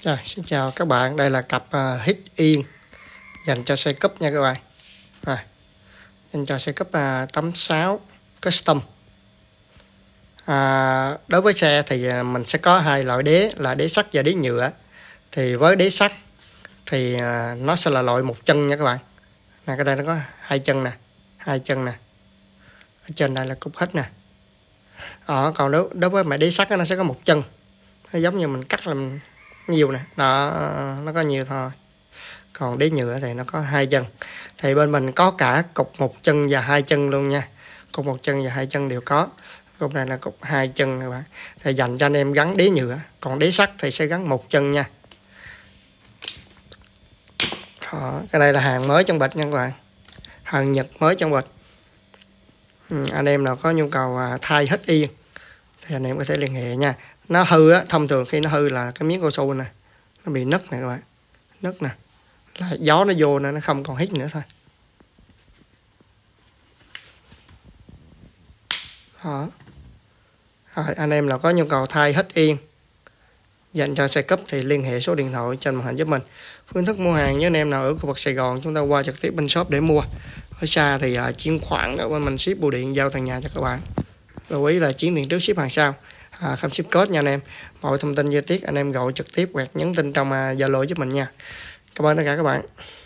Rồi, xin chào các bạn, đây là cặp Hit Yên dành cho xe cúp nha các bạn. Rồi, dành cho xe cúp 86 Custom. Đối với xe thì mình sẽ có hai loại đế là đế sắt và đế nhựa. Thì với đế sắt thì nó sẽ là loại một chân nha các bạn. Nè, cái đây nó có hai chân nè, ở trên đây là cục hít nè. Còn đối với mẹ đế sắt nó sẽ có một chân, nó giống như mình cắt làm nhiều nè, nó có nhiều thôi. Còn đế nhựa thì nó có hai chân. Thì bên mình có cả cục một chân và hai chân luôn nha. Cục một chân và hai chân đều có. Cục này là cục hai chân các bạn. Thì dành cho anh em gắn đế nhựa. Còn đế sắt thì sẽ gắn một chân nha. Cái đây là hàng mới trong bịch nha các bạn. Hàng Nhật mới trong bịch. Anh em nào có nhu cầu thay Hit Yên thì anh em có thể liên hệ nha. Nó hư á, thông thường khi nó hư là cái miếng cao su nè, nó bị nứt nè các bạn, nứt nè, là gió nó vô nên nó không còn hít nữa thôi. Đó. Rồi, anh em nào có nhu cầu thay Hit Yên dành cho xe cúp thì liên hệ số điện thoại trên màn hình giúp mình. Phương thức mua hàng với anh em nào ở khu vực Sài Gòn chúng ta qua trực tiếp bên shop để mua. Ở xa thì chuyển khoản ở bên mình ship bưu điện giao tận nhà cho các bạn. Lưu ý là chuyển tiền trước ship hàng sau. Không ship code nha anh em. Mọi thông tin chi tiết anh em gọi trực tiếp hoặc nhắn tin trong Zalo giúp mình nha. Cảm ơn tất cả các bạn.